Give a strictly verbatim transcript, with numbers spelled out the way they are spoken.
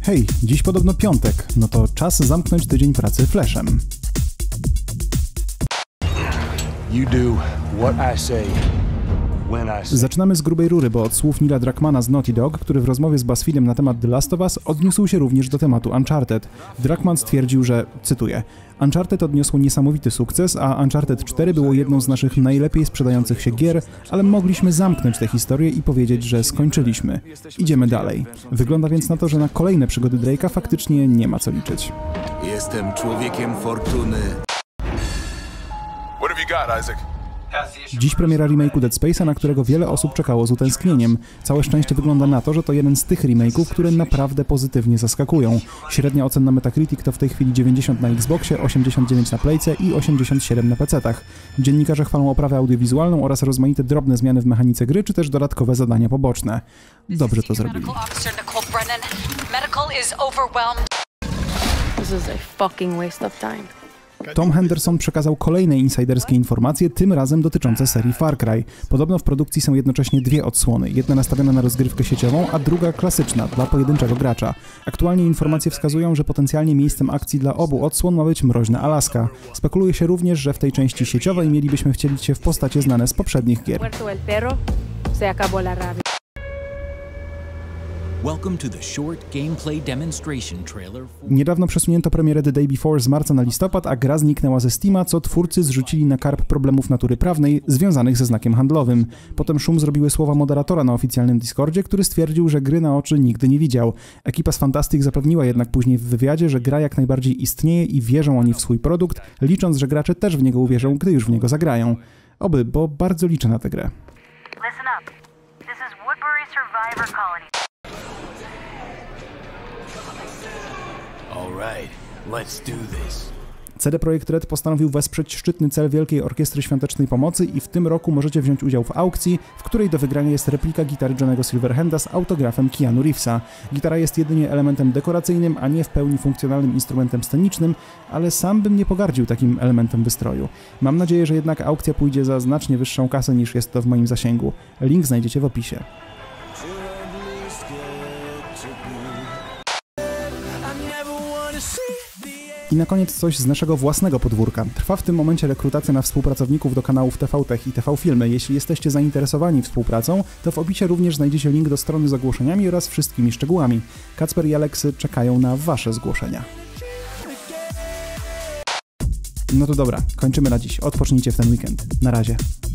Hej, dziś podobno piątek, no to czas zamknąć tydzień pracy Flashem. You do what I say. Zaczynamy z grubej rury, bo od słów Neila Druckmana z Naughty Dog, który w rozmowie z BuzzFeedem na temat The Last of Us odniósł się również do tematu Uncharted. Druckmann stwierdził, że, cytuję, Uncharted odniosło niesamowity sukces, a Uncharted cztery było jedną z naszych najlepiej sprzedających się gier, ale mogliśmy zamknąć tę historię i powiedzieć, że skończyliśmy. Idziemy dalej. Wygląda więc na to, że na kolejne przygody Drake'a faktycznie nie ma co liczyć. Jestem człowiekiem fortuny. What have you got, Isaac? Dziś premiera remake'u Dead Space'a, na którego wiele osób czekało z utęsknieniem. Całe szczęście wygląda na to, że to jeden z tych remake'ów, które naprawdę pozytywnie zaskakują. Średnia ocena na Metacritic to w tej chwili dziewięćdziesiąt na Xboxie, osiemdziesiąt dziewięć na Playce i osiemdziesiąt siedem na pecetach. Dziennikarze chwalą oprawę audiowizualną oraz rozmaite drobne zmiany w mechanice gry, czy też dodatkowe zadania poboczne. Dobrze to zrobili. Tom Henderson przekazał kolejne insiderskie informacje, tym razem dotyczące serii Far Cry. Podobno w produkcji są jednocześnie dwie odsłony, jedna nastawiona na rozgrywkę sieciową, a druga klasyczna, dla pojedynczego gracza. Aktualnie informacje wskazują, że potencjalnie miejscem akcji dla obu odsłon ma być mroźna Alaska. Spekuluje się również, że w tej części sieciowej mielibyśmy wcielić się w postacie znane z poprzednich gier. Niedawno przesunięto premierę The Day Before z marca na listopad, a gra zniknęła ze Steama, co twórcy zrzucili na karb problemów natury prawnej związanych ze znakiem handlowym. Potem szum zrobiły słowa moderatora na oficjalnym Discordzie, który stwierdził, że gry na oczy nigdy nie widział. Ekipa z Fantastic zapewniła jednak później w wywiadzie, że gra jak najbardziej istnieje i wierzą oni w swój produkt, licząc, że gracze też w niego uwierzą, gdy już w niego zagrają. Oby, bo bardzo liczę na tę grę. Listen up. This is Woodbury Survivor Colony. C D Projekt Red postanowił wesprzeć szczytny cel Wielkiej Orkiestry Świątecznej Pomocy i w tym roku możecie wziąć udział w aukcji, w której do wygrania jest replika gitary Johnny'ego Silverhanda z autografem Keanu Reevesa. Gitara jest jedynie elementem dekoracyjnym, a nie w pełni funkcjonalnym instrumentem scenicznym, ale sam bym nie pogardził takim elementem wystroju. Mam nadzieję, że jednak aukcja pójdzie za znacznie wyższą kasę niż jest to w moim zasięgu. Link znajdziecie w opisie. I na koniec coś z naszego własnego podwórka. Trwa w tym momencie rekrutacja na współpracowników do kanałów T V Tech i T V Filmy. Jeśli jesteście zainteresowani współpracą, to w opisie również znajdziecie link do strony z ogłoszeniami oraz wszystkimi szczegółami. Kacper i Aleksy czekają na wasze zgłoszenia. No to dobra, kończymy na dziś. Odpocznijcie w ten weekend. Na razie.